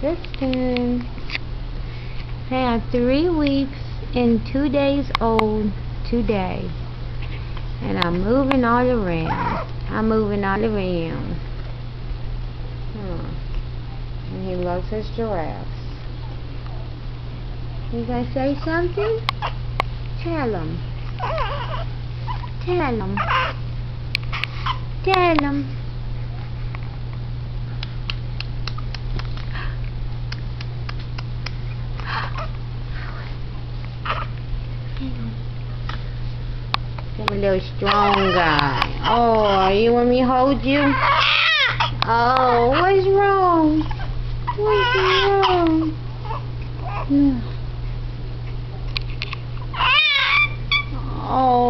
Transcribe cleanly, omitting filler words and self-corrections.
Tristan. Hey, I'm 3 weeks and 2 days old today. And I'm moving all around. And he loves his giraffes. You gonna say something? Tell him. Tell him. Tell him. I'm a little strong guy. Oh, you want me to hold you? Oh, what's wrong? What's wrong? No. Oh.